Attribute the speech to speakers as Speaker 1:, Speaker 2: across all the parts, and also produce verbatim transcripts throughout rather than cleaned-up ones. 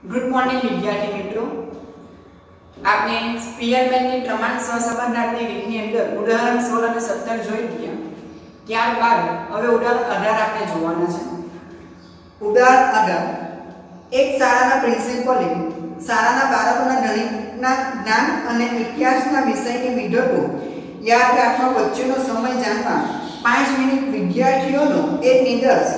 Speaker 1: Good morning विद्यार्थी मित्रों, आपने स्पीयरમેનની પ્રમાણ સહસંબંધાર્થની રીતની અંદર ઉદાહરણ સોળ અને સત્તર જોઈ ગયા। ત્યારબાદ હવે ઉદાહરણ અઢાર આપણે જોવાના છે। ઉદાહરણ અઢાર એક શાળાના પ્રિન્સિપલે શાળાના બાળકોના ગણિતના જ્ઞાન અને ઇતિહાસના વિષયની વિગતો યાદ રાખવા વચ્ચેનો સમય જાણવા પાંચ મિનિટ વિદ્યાર્થીઓનો એક નિદર્શ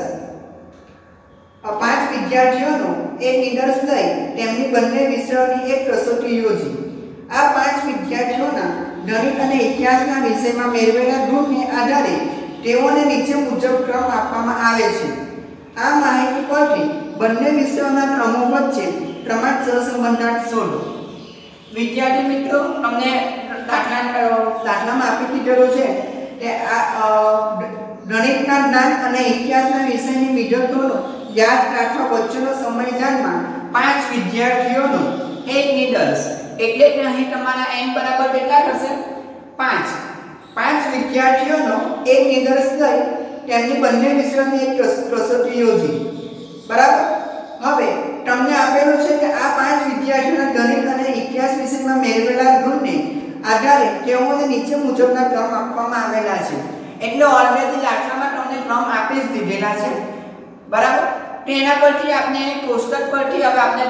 Speaker 1: પાંચ વિદ્યાર્થીઓનો એક નિદર્શ લઈ તેમની બંને વિષયોની એક કસોટી યોજી। આ પાંચ વિદ્યાર્થીઓના ગણિત અને ઇતિહાસના વિષયમાં મેળવેલા ગુણને આધારે તેઓને નીચે મુજબ ક્રમ આપવામાં આવે છે। આ માહિતી પરથી બંને વિષયોના ક્રમો વચ્ચે પ્રમાણ સહસંબંધાર્થ શોધો। વિદ્યાર્થી મિત્રો, તમને દાખલા દાખલામાં આપી દીધેલો છે કે આ ગણિતના જ્ઞાન અને ઇતિહાસના વિષયની વિગતોનો याद રાખવા વચ્ચેનો સમય જાણવા પાંચ વિદ્યાર્થીઓનો એક નિદર્શ એટલે કે અહીં તમારા n બરાબર કેટલા થશે? પાંચ પાંચ વિદ્યાર્થીઓનો એક નિદર્શ લઈ તેમની બંને વિષયોની એક કસોટી યોજી। બરાબર। હવે તમને આપેલું છે કે આ પાંચ વિદ્યાર્થીઓના ગણિત અને ઇતિહાસ વિષયમાં મેળવેલા ગુણને આધારે તેઓને નીચે મુજબના ક્રમ આપવામાં આવેલા છે। એટલે ઓલરેડી દાખલામાં તમને ક્રમ આપી જ દીધેલા છે। બરાબર। તેના પરથી આપણે કોષ્ટક પરથી હવે આપણે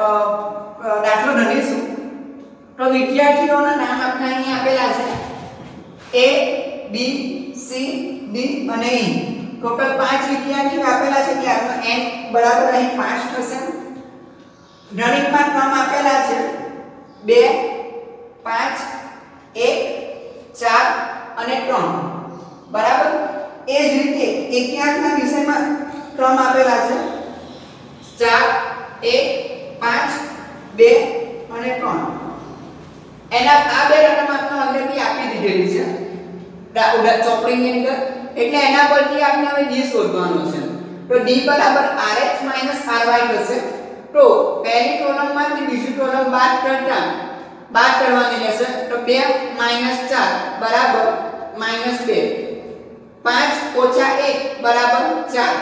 Speaker 1: દાખલો ગણીશું। તો વિદ્યાર્થીઓના નામ આપણે અહીં આપેલા છે A B C D અને E। ટોટલ પાંચ વિદ્યાર્થીઓ આપેલા છે એટલે આપણો n બરાબર અહીં પાંચ થશે। ગણિતમાં ક્રમ આપેલા છે બે પાંચ એક ચાર અને ત્રણ। બરાબર। એ જ રીતે ઇતિહાસના વિષયમાં क्रम આપેલા છે ચાર એક પાંચ બે અને ત્રણ। એના આ બે રકમ આપણે ઓલરેડી આપી દીધેલી છે ઉડા ચોપડીની અંદર, એટલે એના પરથી આપણે હવે d શોધવાનો છે। તો d બરાબર rx ry થશે। તો પહેલી કોલમમાંથી બીજી કોલમ બાદ કરતા બાદ કરવાની રહેશે। તો બે ચાર બરાબર બે। પાંચ ઓછા એક બરાબર ચાર।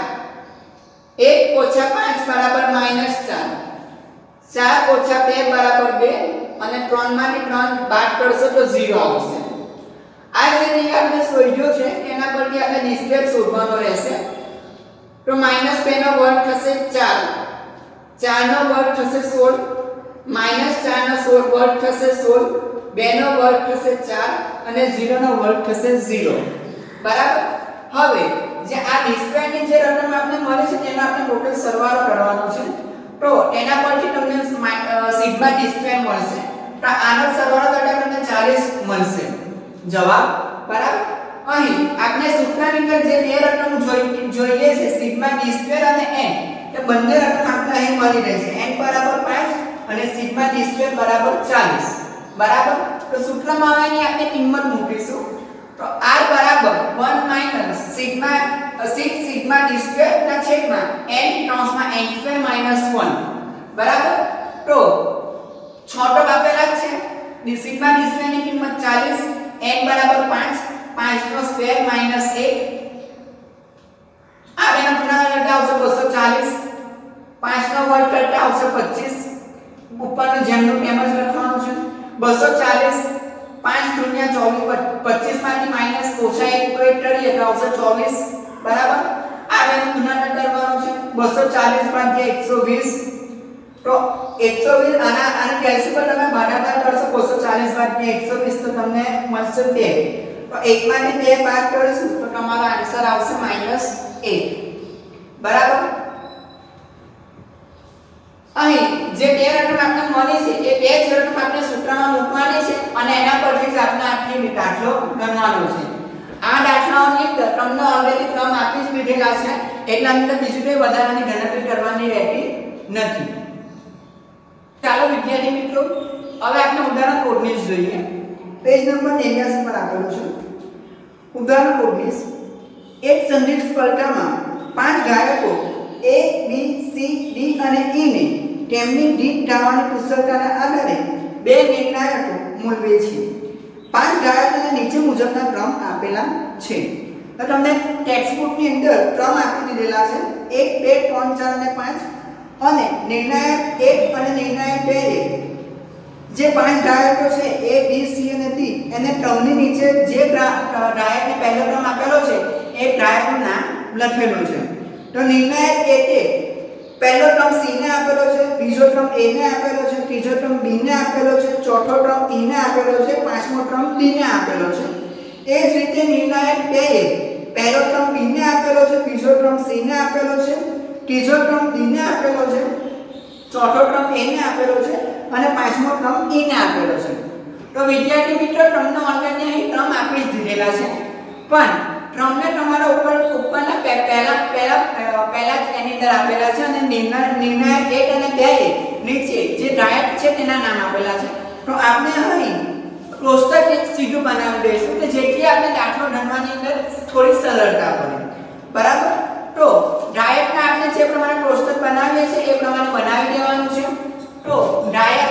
Speaker 1: एक ओछा पांच बराबर माइनस चार। चार ओछा બે बराबर બે અને ત્રણ માંથી ત્રણ બાદ કરશો તો ઝીરો આવશે। આ જે નિયમને શોધ્યો છે એના પરથી આપણે નિસ્કેલ શોધવાનો રહેશે। તો માઈનસ બે નો વર્ગ થશે ચાર, ચાર નો વર્ગ થશે સોળ, માઈનસ ચાર નો વર્ગ થશે સોળ, બે નો વર્ગ થશે ચાર અને ઝીરો નો વર્ગ થશે ઝીરો। બરાબર। હવે જે આ ડિસ્પ્લેની જે રકમ આપણે મળે છે તેનો આપણે ટોટલ સરવાળો કરવાનો છે। તો એના પરથી તમને સિગ્મા ડિસ્પ્લે મળશે। તો આનો સરવાળો કરતા તમને ચાલીસ મળશે જવાબ। બરાબર। અહીં આપણે સૂત્રની અંદર જે બે રકમ જોઈએ છે સિગ્મા ડિસ્પ્લે અને n, તો બંને રકમ આપણે અહીં મળી રહેશે n બરાબર પાંચ અને સિગ્મા ડિસ્પ્લે બરાબર ચાલીસ। બરાબર। તો સૂત્રમાં આની આપણે કિંમત મૂકીશું। तो r बराबर one minus sigma six sigma d square ના છેદમાં n કૌંસમાં n સ્ક્વેર માઈનસ वन। બરાબર। તો છોટો આપેલા છે સિગ્મા d સ્ક્વેર ની કિંમત ચાલીસ, n બરાબર પાંચ, પાંચ નો સ્ક્વેર માઈનસ એક, આ બેનો ગુણાકાર કરતા આવશે બસો ચાલીસ, પાંચ નો વર્ગ કરતા આવશે પચીસ, ઉપરનું જેમનું તેમ જ લખવાનું છે બસો ચાલીસ। पांच गुणिया चौबीस पच्चीस माथी माइनस ओछा एक કરીએ તો આવશે ચોવીસ। બરાબર। આ બેનો ગુણાકાર કરવાનો છે બસો ચાલીસ ભાગ્યા એકસો વીસ। તો એકસો વીસ આના આને કેલ્સી પર તમે ભાગાકાર કરશો બસો ચાલીસ ભાગ્યા એકસો વીસ તો તમને મળશે બે। તો એક માંથી બે બાદ કરીશું તો તમારો આન્સર આવશે માઈનસ એક। બરાબર। અહીં જે બે રકમ આપણે મળી છે એ બે જ રકમ આપણે સૂત્રમાં મૂકવાની છે અને એના પરથી જ આપણે આખી દાખલો ગણવાનો છે। આ દાખલાઓની અંદર તમને ઓલરેડી ક્રમ આપી જ દીધેલા છે એટલે અંદર બીજું કંઈ વધારાની ગણતરી કરવાની રહેતી નથી। ચાલો વિદ્યાર્થી મિત્રો, હવે આપણે ઉદાહરણ ઓગણીસ જોઈએ। પેજ નંબર નેવ્યાસી પર આપેલું છે ઉદાહરણ ઓગણીસ। એક સંદિગ્ધ સ્પર્ધામાં પાંચ ગાયકો A B C D અને E ને તેમની ગીત ગાવાની કુશળતાના આધારે બે નિર્ણાયકો મૂલવે છે। પાંચ ગાયકોને નીચે મુજબના ક્રમ આપેલા છે। તો તમને ટેક્સ્ટબુકની અંદર ક્રમ આપી દીધેલા છે એક બે ત્રણ ચાર અને પાંચ અને નિર્ણાયક એક અને નિર્ણાયક બે એ જે પાંચ ડાયકો છે A B C અને D એને ટર્મની નીચે જે ડાયકને પહેલો ટર્મ આપેલો છે એ ડાયકનું નામ લખેલું છે. તો નિર્ણાયક એક એ પહેલો ટર્મ C ને આપેલો છે, બીજો ટર્મ A ને આપેલો છે, ત્રીજો ટર્મ B ને આપેલો છે, ચોથો ટર્મ E ને આપેલો છે, પાંચમો ટર્મ D ને આપેલો છે. એ જ રીતે નિર્ણાયક બે એ પહેલો ટર્મ B ને આપેલો છે, બીજો ટર્મ C ને આપેલો છે, ત્રીજો ટર્મ D ને આપેલો છે, ચોથો ટર્મ A ને આપેલો છે અને પાંચમો ટર્મ E ને આપેલો છે. તો વિદ્યાર્થી મિત્રો ટર્મનો ઓલરેડી અહીં ટર્મ આપી જ દીધેલા છે, પણ ટર્મને તમારા ઉપર ઉપરના પહેલા પહેલા પહેલા જ એની અંદર આપેલા છે અને નિર્ણાયક એક અને બે એ નીચે જે ડાયક છે તેના નામ આપેલા છે. તો આપણે અહીં કોષ્ટક એક સીધું બનાવી દઈશું કે જેથી આપણે દાખલો ગણવાની અંદર થોડી સરળતા પડે. બરાબર. તો ડાયકના આપણે જે પ્રમાણે કોષ્ટક બનાવીએ છીએ એ પ્રમાણે બનાવી દેવાનું છે. તો ડાયક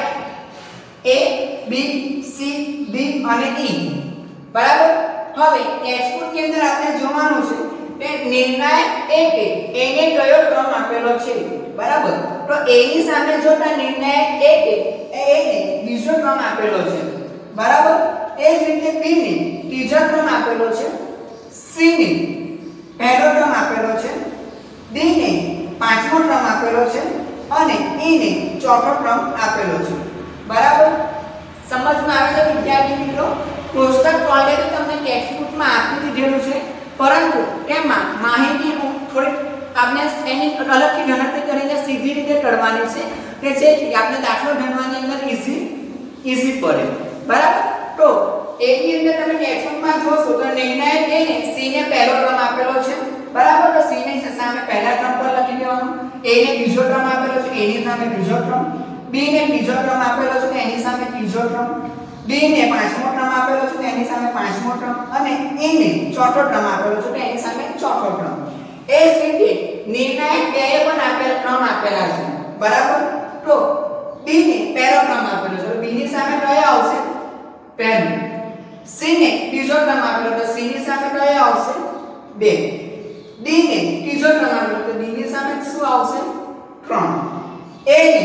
Speaker 1: A B C D અને E. બરાબર. હવે ટેક્સ્ટબુક ની અંદર આપણે જોવાનું છે કે નિર્ણાયક એક એ એને કયો ક્રમ આપેલો છે. બરાબર. તો A ની સામે જોતા નિર્ણાયક એક એ એને બીજો ક્રમ આપેલો છે. બરાબર. એ જ રીતે B ને ત્રીજો ક્રમ આપેલો છે, C ને પહેલો ક્રમ આપેલો છે, D ને પાંચમો ક્રમ આપેલો છે અને E ને ચોથો ક્રમ આપેલો છે. બરાબર. સમજમાં આવે છે વિદ્યાર્થી મિત્રો? કોષ્ટક ઓલરેડી તમને ટેક્સ્ટબુકમાં આપી દીધેલું છે, પરંતુ તેમાં માહિતી થોડી આપણે એની અલગથી ગણતરી કરીને સીધી રીતે કરવાની છે કે જેથી આપણે દાખલો ગણવાની અંદર ઈઝી ઈઝી પડે. બરાબર. તો A ની અંદર તમે ટેક્સ્ટબુકમાં જોશો તો નિર્ણાયક A ને C ને પહેલો ક્રમ આપેલો છે. બરાબર. તો C ને સામે પહેલા ક્રમ પર લખી દેવાનું, A ને બીજો ક્રમ આપેલો છે, A ની સામે બીજો ક્રમ, B ને ત્રીજો ક્રમ આપેલો છે તો એની સામે ત્રીજો ક્રમ, D ને પાંચમો ક્રમ આપેલો છે તો એની સામે પાંચમો ક્રમ અને E ને ચોથો ક્રમ આપેલો છે તો એની સામે ચોથો ક્રમ. એ જ રીતે નિર્ણાયક બે એ પણ આપેલ ક્રમ આપેલા છે. બરાબર. તો B ને પહેલો ક્રમ આપેલો છે તો B ની સામે કયો આવશે? પહેલો. C ને ત્રીજો ક્રમ આપેલો તો C ની સામે કયો આવશે? બે. D ને ત્રીજો ક્રમ આપેલો તો D ની સામે શું આવશે? ત્રણ. A ને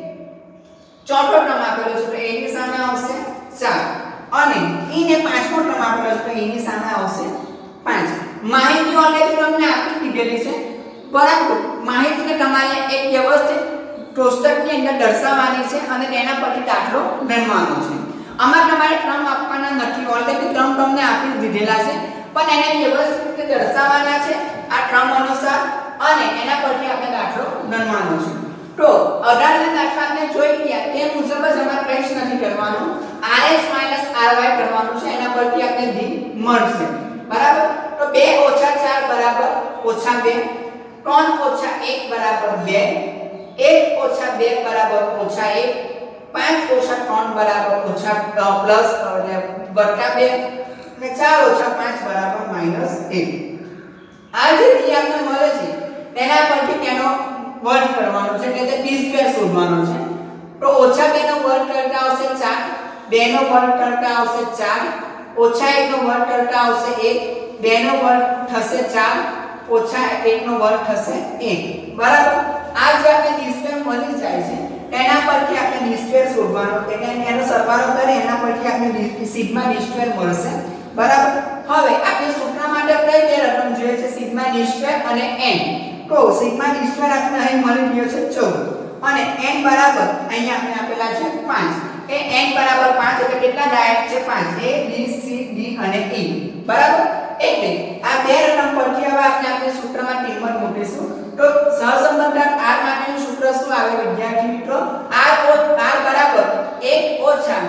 Speaker 1: ચોથો ક્રમ આપેલો છે તો A ની સામે આવશે ચાર અને E ને પાંચમો ક્રમ આપેલો છે તો E ની સામે આવશે પાંચ. માહિતી ઓલરેડી તમને આપી દીધેલી છે, પરંતુ માહિતીને તમારે એક વ્યવસ્થિત કોષ્ટકની અંદર દર્શાવવાની છે અને તેના પરથી દાખલો ગણવાનો છે. આમાં તમારે ક્રમ આપવાના નથી, ઓલરેડી ક્રમ તમને આપી દીધેલા છે, પણ એને વ્યવસ્થિત રીતે દર્શાવવાના છે આ ક્રમ અનુસાર અને એના પરથી આપણે દાખલો ગણવાનો છે. તો અઢારના દાખલા આપણે જોઈ ગયા તે મુજબ જ અમારે પ્રશ્ન નથી કરવાનો, rh ry કરવાનું છે, એના પરથી આપણે d મળશે. બરાબર. તો બે ઓછા ચાર બરાબર ઓછા બે, ત્રણ ઓછા એક બરાબર બે, એક ઓછા બે બરાબર ઓછા એક, પાંચ ઓછા ત્રણ બરાબર ઓછા પ્લસ એટલે વત્તા બે અને ચાર ઓછા પાંચ બરાબર માઈનસ એક. આ જે d આપણને મળે છે તેના પરથી તેનો વર્ગ કરવાનો છે એટલે d સ્ક્વેર શોધવાનો છે. તો ઓછા બે નો વર્ગ કરતા આવશે ચાર, બે નો વર્ગ કરતા આવશે ચાર, ઓછા એક નો વર્ગ કરતા આવશે એક, બે નો વર્ગ થશે ચાર, ઓછા એક નો વર્ગ થશે એક. બરાબર. આ જે આપણે d સ્ક્વેર મળી જાય છે તેના પરથી આપણે d સ્ક્વેર શોધવાનો એટલે એનો સરવાળો કરીએ એના પરથી આપણે સિગ્મા d સ્ક્વેર મળશે. બરાબર. હવે આપણે સૂત્ર માટે કઈ બે રકમ જોઈએ છે? સિગ્મા d સ્ક્વેર અને n. તો સિગ્મા d સ્ક્વેર આપણે અહીં મળી ગયો છે ચૌદ અને n બરાબર અહીં આપણે આપેલા છે પાંચ. એ n બરાબર પાંચ એટલે કેટલા ડાયક છે? પાંચ. A B C D અને E. બરાબર. એટલે આ બે રકમ પરથી હવે આપણે આપણે સૂત્રમાં કિંમત મૂકીશું. તો સહસંબંધક r માટેનું સૂત્ર શું આવે વિદ્યાર્થી મિત્રો? r r બરાબર એક ઓછા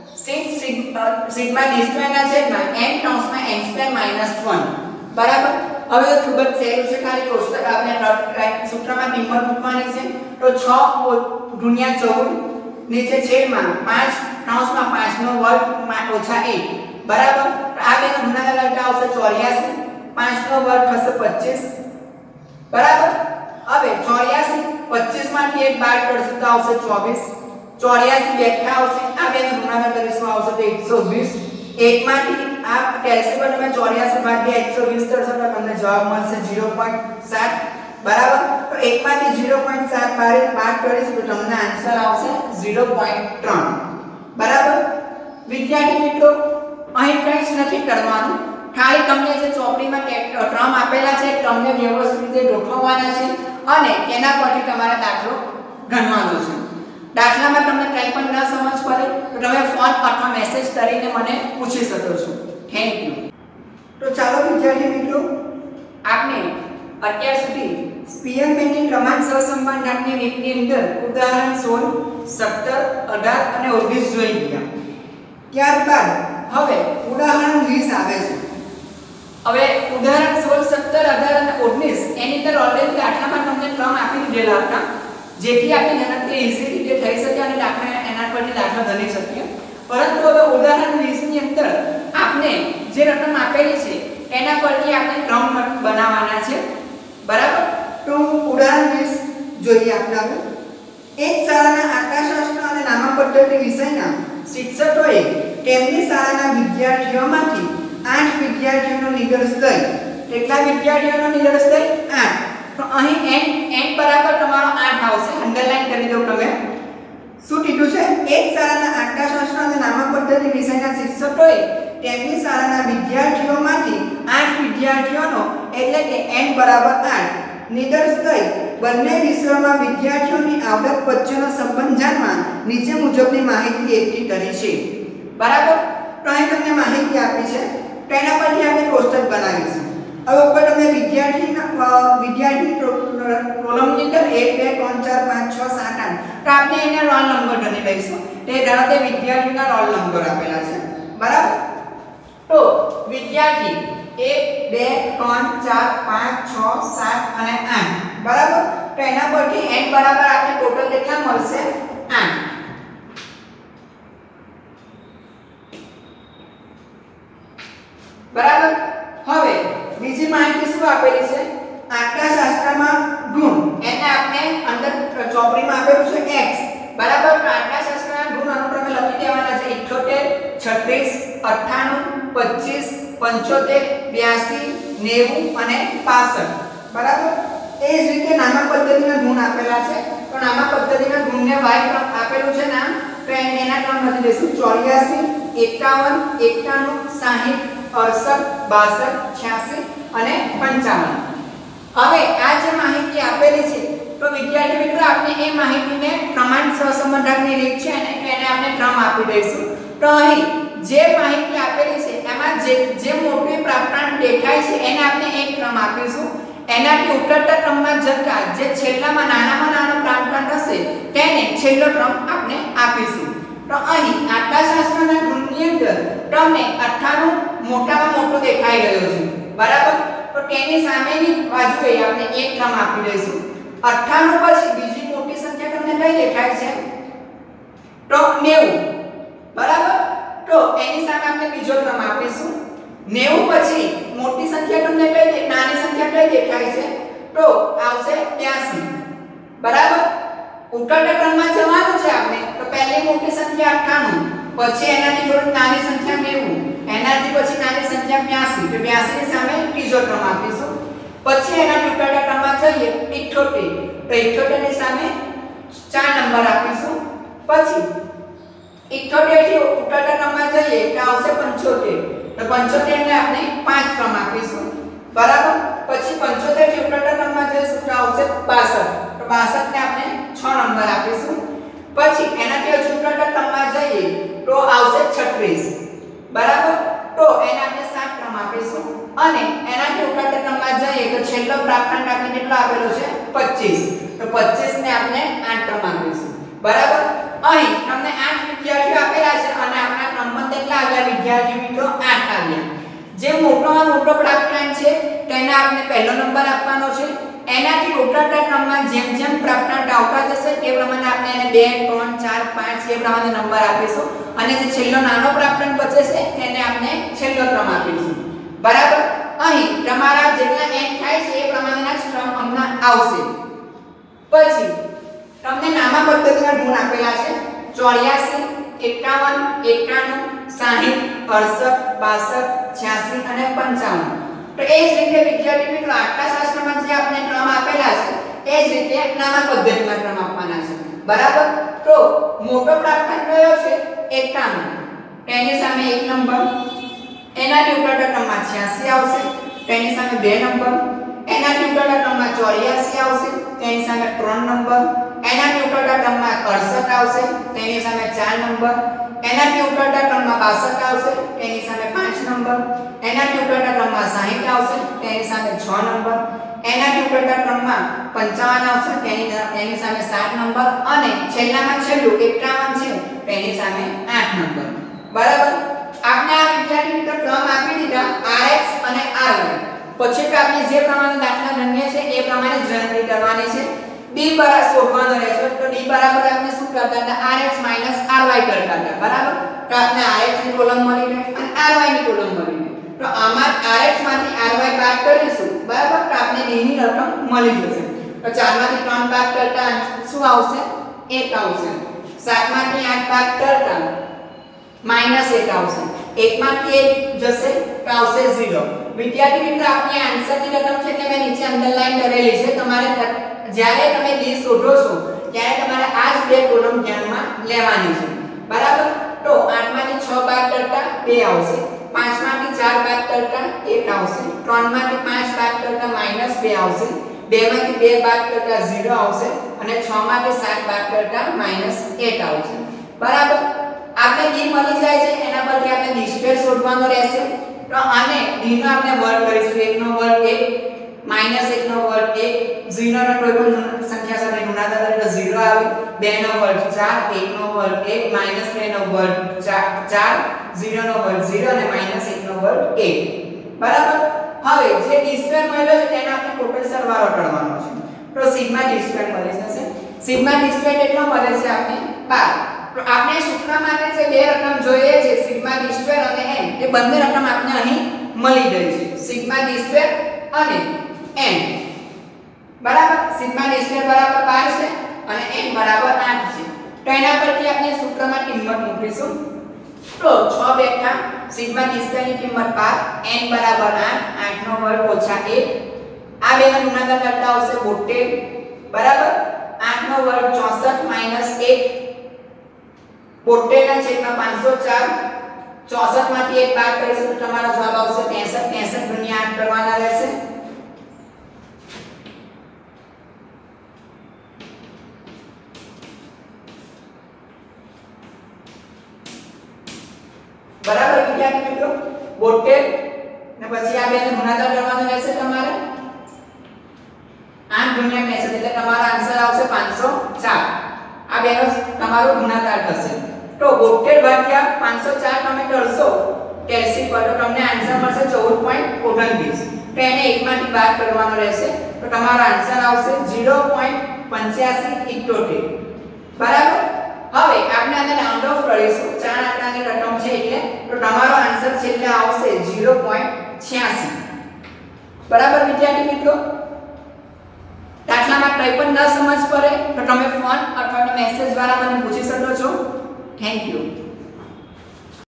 Speaker 1: સિગ્મા d સ્ક્વેર ના છેદમાં n કૌંસમાં n સ્ક્વેર માઈનસ એક. બરાબર. હવે ખૂબ જ સહેલું છે, ખાલી કોષ્ટક આપણે સૂત્રમાં કિંમત મૂકવાની છે. તો છ ગુણ્યા ચૌદ નીચે છેદમાં પાંચ કૌંસમાં પાંચ નો વર્ગ ઓછા એક. બરાબર. આ બેનો ગુણાકાર કરતા આવશે ચોર્યાસી, પાંચ નો વર્ગ થશે પચીસ. બરાબર. હવે ચોર્યાસી પચીસ માંથી એક બાદ કરશું તો આવશે ચોવીસ, ચોર્યાસી બેઠા આવશે, આ બેનો ગુણાકાર કરીશું આવશે તો એકસો વીસ. એક માંથી આ કેલ્ક્યુલેટર તમે ચોર્યાસી ભાગ્યા એકસો વીસ કરશો તો તમને જવાબ મળશે ઝીરો પોઈન્ટ સાત. બરાબર તો એક માંથી ઝીરો પોઈન્ટ ચાર બાદ કરીશું તો તમને આન્સર આવશે ઝીરો પોઈન્ટ ત્રણ બરાબર વિદ્યાર્થી મિત્રો અહીં કંઈ જ નથી કરવાનું ખાલી તમને જે ચોપડીમાં ટર્મ આપેલા છે તમને વ્યવસ્થિત રીતે ગોઠવવાના છે અને તેના પરથી તમારે દાખલો ગણવાનો છે દાખલામાં તમને કંઈ પણ ન સમજ પડે તો તમે ફોન અથવા મેસેજ કરીને મને પૂછી શકો છો થેન્ક યુ તો ચાલો વિદ્યાર્થી મિત્રો આપણે અત્યાર સુધી સ્પીયરમેનની ક્રમાંક સહસંબંધની રીતની અંદર ઉદાહરણ સોળ સત્તર અઢાર અને ઓગણીસ જોઈ ગયા ત્યારબાદ હવે ઉદાહરણ વીસ આવે છે હવે ઉદાહરણ સોળ સત્તર અઢાર અને ઓગણીસ એની અંદર ઓલરેડી દાખલામાં તમને ક્રમ આપી દીધેલા હતા જેથી આપણે ઝડપથી ઈઝી રીતે થઈ શકે અને દાખલા એના પરથી દાખલો ગણી શકીએ પરંતુ હવે ઉદાહરણ વીસ ની અંદર આપણે જે રકમ આપેલી છે એના પરથી આપણે ક્રમ બનાવવાના છે બરાબર તો ઉદાહરણ વીસ જોઈએ આપણે એક શાળાના આંકડાશાસ્ત્ર અને નામા પદ્ધતિ વિષયના શિક્ષકોએ તેમની શાળાના વિદ્યાર્થીઓમાંથી આઠ વિદ્યાર્થીઓનો નિર્દેશ લઈ કેટલા વિદ્યાર્થીઓનો નિર્દેશ લઈ આઠ તો અહીં n n બરાબર તમારો આઠ આવશે અંડરલાઈન કરી દો તમે શું કીધું છે એક શાળાના આંકડાશાસ્ત્ર અને નામા પદ્ધતિ વિષયના શિક્ષકોએ તેમની શાળાના વિદ્યાર્થીઓમાંથી આઠ વિદ્યાર્થીઓનો એટલે કે n બરાબર આઠ નિર્દેશ લઈ બંને વિષયોમાં વિદ્યાર્થીઓની આવડત વચ્ચેનો સંબંધ જાણવા નીચે મુજબની માહિતી એકઠી કરી છે બરાબર તો અહીં તમને માહિતી આપી છે તેના પરથી આપણે કોષ્ટક બનાવીશું હવે ઉપર તમે વિદ્યાર્થીના વિદ્યાર્થી કોલમની અંદર એક બે ત્રણ ચાર પાંચ છ સાત આઠ તો આપણે એના રોલ નંબર ગણી લઈશું તે ધારો કે વિદ્યાર્થીના રોલ નંબર આપેલા છે બરાબર તો વિદ્યાર્થી એક બે ત્રણ ચાર પાંચ છ સાત અને આઠ બરાબર તો એના પરથી n બરાબર આપણે ટોટલ કેટલા મળશે આઠ બરાબર હવે બીજી માહિતી શું આપેલી છે આંકડાશાસ્ત્રમાં ગુણ એને આપણે અંદર ચોપડીમાં આપેલું છે x બરાબર તો આંકડાશાસ્ત્રના ગુણ અનુક્રમે લખી દેવાના છે અઠ્યોતેર છત્રીસ અઠ્ઠાણું પચીસ પંચોતેર બ્યાસી નેવું અને પાસઠ બરાબર એ જ રીતે નામા પદ્ધતિના ગુણ આપેલા છે તો નામા પદ્ધતિના ગુણને y આપેલું છે નામ તો એના ક્રમ લખી દઈશું ચોર્યાસી એકાવન એકાણું સાહીઠ અડસઠ બાસઠ છ્યાસી અને પંચાવન હવે આ જે માહિતી આપેલી છે તો વિદ્યાર્થી મિત્રો આપણે એ માહિતીને ક્રમાંક સહસંબંધકની રીત છે અને એને આપણે ક્રમ આપી દઈશું તો અહીં જે માહિતી આપેલી છે એમાં જે જે મોટી પ્રાપ્તાંક દેખાય છે એને આપણે એક ક્રમ આપીશું એનાથી ઉતરતા ક્રમમાં જતા જે છેલ્લામાં નાનામાં નાનો પ્રાપ્તાંક હશે તેને છેલ્લો ક્રમ આપણે આપીશું તો અહીં આંકડાશાસ્ત્રના ગુણની અંદર તમને અઠ્ઠાણું મોટામાં મોટો દેખાઈ રહ્યો છે બરાબર તો તેની સામેની બાજુએ આપણે એક ક્રમ આપી દઈશું અઠ્ઠાણું પછી બીજી મોટી સંખ્યા તમને કઈ દેખાય છે તો નેવું બરાબર તો એની સામે આપણે બીજો ક્રમ આપીશું નેવું પછી મોટી સંખ્યા તમને કઈ નાની સંખ્યા કઈ દેખાય છે તો આવશે બ્યાસી બરાબર ઉત્તર ક્રમમાં જવાનું છે આપણે તો પહેલી મોટી સંખ્યા અઠ્ઠાણું પછી એનાથી થોડી નાની સંખ્યા નેવું એનાથી પછી નાની સંખ્યા બ્યાસી તો બ્યાસી ની સામે ત્રીજો ક્રમ આપીશું પછી એનાથી ઉત્તર ક્રમમાં જઈએ અઠ્યોતેર તો અઠ્યોતેર ની સામે ચાર નંબર આપીશું પછી અઠ્યોતેર થી ઉત્તર ક્રમમાં જઈએ તો આવશે પંચોતેર તો પંચોતેર ને આપણે પાંચ ક્રમ આપીશું બરાબર પછી પંચોતેર થી ઉત્તર ક્રમમાં જઈશું તો આવશે બાસઠ તો બાસઠ ને આપણે છ નંબર આપીશું પછી એનાથી હજુ ઉત્તર ક્રમમાં જઈએ તો આવશે છત્રીસ બરાબર તો એને આપણે સાત ક્રમ આપીશું અને એનાથી ઉત્તર ક્રમમાં જઈએ તો છેલ્લો પ્રાપ્તાંક આપણે કેટલો આપેલો છે પચીસ તો પચીસ ને આપણે આઠ ક્રમ આપીશું બરાબર અહીં તમને આઠ વિદ્યાર્થીઓ આપેલા છે અને આપણા ક્રમમાં કેટલા આવ્યા વિદ્યાર્થી મિત્રો આઠ આવ્યા જે મોટોમાં મોટો પ્રાપ્તાંક છે તેને આપણે પહેલો નંબર આપવાનો છે એનાથી ઉતરતા ક્રમમાં જેમ જેમ પ્રાપ્તાંક આવતા જશે તે પ્રમાણે આપણે એને બે ત્રણ ચાર પાંચ એ પ્રમાણે નંબર આપીશું અને જે છેલ્લો નાનો પ્રાપ્તાંક બચે છે તેને આપણે છેલ્લો ક્રમ આપીશું બરાબર અહીં તમારા જેટલા n થાય છે એ પ્રમાણેના જ ક્રમ હમણાં આવશે પછી તમને નામા પદ્ધતિના ગુણ આપેલા છે ચોર્યાસી એકાવન એકાણું સાહીઠ અડસઠ બાસઠ છ્યાસી અને પંચાવન તો એ જ રીતે વિદ્યાર્થી મિત્રો આંકડાશાસ્ત્રમાં જે આપણે ક્રમ આપેલા છે એ જ રીતે નામા પદ્ધતિમાં ક્રમ આપવાના છે બરાબર। તો મોટો પ્રાપ્તાંક કયો છે એકાવન, તેની સામે એક નંબર, એનાથી ઉપરના ક્રમમાં છ્યાસી આવશે, તેની સામે બે નંબર, એનાથી ઉપરના ક્રમમાં ચોર્યાસી આવશે, તેની સામે ત્રણ નંબર, એનાથી ઉપરના ક્રમમાં અડસઠ આવશે, તેની સામે ચાર નંબર, એનાથી ઉપરના ક્રમમાં બાસઠ આવશે, તેની સામે પાંચ નંબર, એનાથી ઉપરના ક્રમમાં સાહીઠ આવશે, તેની સામે છ નંબર, એનાથી ઉપરના ક્રમમાં પંચાવન આવશે, તેની તેની સામે સાત નંબર અને છેલ્લામાં છેલ્લું એકાવન છે તેની સામે આઠ નંબર બરાબર। આપણે આ વિદ્યાર્થી મિત્રો ક્રમ આપી દીધા rx અને ry, પછી તો આપણે જે પ્રમાણે દાખલા ગણીએ છે એ પ્રમાણે જ ગણતરી કરવાની છે। d બરાબર શોધવાનો રહેશે, તો d બરાબર આપણે શું કરતા હતા rx ry કરતા હતા બરાબર। તો આપણે rx ની કોલમ મળી ગઈ અને ry ની કોલમ મળી ગઈ, તો આમાં rx માંથી ry બાદ કરીશું બરાબર, તો આપણે d ની રકમ મળી જશે। તો ચાર માંથી ત્રણ બાદ કરતા શું આવશે એક આવશે, સાત માંથી આઠ બાદ કરતા માઈનસ એક આવશે, એક માંથી એક જશે તો આવશે ઝીરો। વિદ્યાર્થી મિત્રો આપની આન્સર ની રકમ છે તે મેં નીચે અંડરલાઈન કરેલી છે, તમારે જ્યારે તમે d શોધો છો ત્યારે તમારે આ જ બે કોલમ ધ્યાનમાં લેવાની છે બરાબર। તો આઠ માંથી છ બાદ કરતા બે આવશે, પાંચ માંથી ચાર બાદ કરતા એક આવશે, ત્રણ માંથી પાંચ બાદ કરતા માઈનસ બે આવશે, બે માંથી બે બાદ કરતા ઝીરો આવશે અને છ માંથી સાત બાદ કરતા માઈનસ એક આવશે બરાબર। આપણે d મળી જાય છે એના પરથી આપણે d સ્ક્વેર શોધવાનો રહેશે, તો આને d નો આપણે વર્ગ કરીશું, એક નો વર્ગ એક, માઈનસ એક નો વર્ગ એક, ઝીરો નો કોઈ પણ સંખ્યા સાથે ગુણાકાર કરીએ તો ઝીરો આવે, બે નો વર્ગ ચાર, એક નો વર્ગ એક, માઈનસ બે નો વર્ગ ચાર, ઝીરો નો વર્ગ ઝીરો અને માઈનસ એક નો વર્ગ એક બરાબર। હવે જે d સ્ક્વેર મળ્યો છે તેનો આપણે ટોટલ સરવાળો કરવાનો છે, તો સિગ્મા d સ્ક્વેર મળી જશે। સિગ્મા d સ્ક્વેર કેટલો મળે છે આપણે બાર। તો આપણે સૂત્ર માટે જે બે રકમ જોઈએ છે સિગ્મા d સ્ક્વેર અને n, એ બંને રકમ આપણે અહીં મળી ગઈ છે, સિગ્મા d સ્ક્વેર અને n બરાબર। સિગ્મા d સ્ક્વેર બરાબર બાર છે અને n બરાબર આઠ છે, તો એના પરથી આપણે સૂત્રમાં કિંમત મૂકીશું, તો છ બેઠા સિગ્મા d સ્ક્વેર ની કિંમત બાર, n બરાબર આઠ, આઠ નો વર્ગ ઓછા એક, આ બેનો ગુણાકાર કરતા આવશે બોતેર બરાબર, આઠ નો વર્ગ ચોસઠ માઈનસ એક, બોતેર ના છેદમાં પાંચસો ચાર, ચોસઠ માંથી એક બાદ કરીશું તો તમારો જવાબ આવશે ત્રેસઠ, ત્રેસઠ ગુણ્યા આઠ કરવાના રહેશે બરાબર વિદ્યાર્થી મિત્રો। બોતેર ને પછી આ બેને ગુણાકાર કરવાનો રહેશે તમારે, આઠ ગુણ્યા ત્રેસઠ એટલે તમારો આન્સર આવશે પાંચસો ચાર, આ બેનો તમારો ગુણાકાર થશે, તો બોતેર ભાગ્યા પાંચસો ચાર તમે કરશો ત્રેસી પર તો તમને આન્સર મળશે ચૌદ પોઈન્ટ ઓગણત્રીસ, તો એને એક માંથી બાદ કરવાનો રહેશે, તો તમારો આન્સર આવશે ઝીરો પોઈન્ટ પંચ્યાસી ઇઠ્યોતેર બરાબર। હવે આપણે આને રાઉન્ડ ઓફ કરીશું, ચાર આંકડાની રકમ છે એટલે, તો તમારો આન્સર છેલ્લે આવશે ઝીરો પોઈન્ટ છ્યાસી બરાબર વિદ્યાર્થી મિત્રો। દાખલામાં કંઈ પણ ન સમજ પડે તો તમે ફોન અથવા મેસેજ દ્વારા મને પૂછી શકો છો। Thank you.